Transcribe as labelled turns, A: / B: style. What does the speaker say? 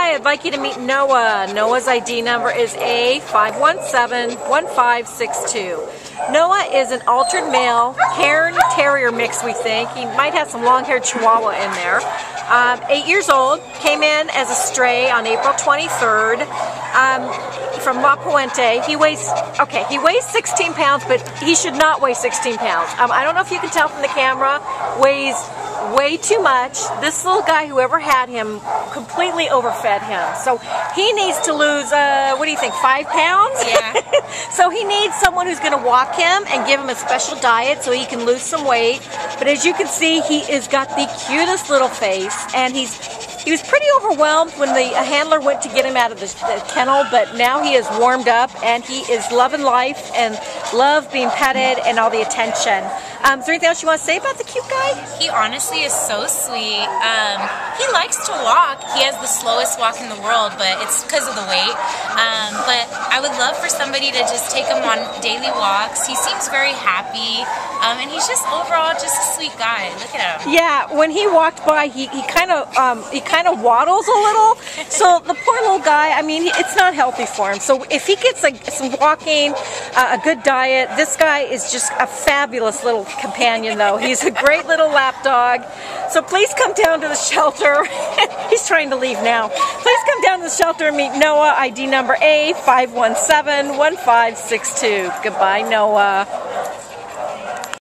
A: Hi, I'd like you to meet Noah. Noah's ID number is A5171562. Noah is an altered male, Cairn Terrier mix, we think. He might have some long-haired Chihuahua in there. 8 years old, came in as a stray on April 23rd from Puente. He weighs 16 pounds, but he should not weigh 16 pounds. I don't know if you can tell from the camera, weighs way too much. This little guy, whoever had him, completely overfed him. So he needs to lose, what do you think, 5 pounds?
B: Yeah.
A: So he needs someone who's going to walk him and give him a special diet so he can lose some weight. But as you can see, he has got the cutest little face, and he was pretty overwhelmed when the handler went to get him out of the kennel, but now he is warmed up and he is loving life and love being petted and all the attention. Is there anything else you want to say about the cute guy?
B: He honestly is so sweet. He likes to walk. He has the slowest walk in the world, but it's because of the weight. But I would love for somebody to just take him on daily walks. He seems very happy, and he's just overall just a sweet guy. Look at him.
A: Yeah, when he walked by, he kind of waddles a little. So the poor little guy, I mean, it's not healthy for him. So if he gets some walking, a good diet, this guy is just a fabulous little companion, though. He's a great little lap dog. So please come down to the shelter. He's trying to leave now. Please come down to the shelter and meet Noah, ID number A5171562. Goodbye, Noah.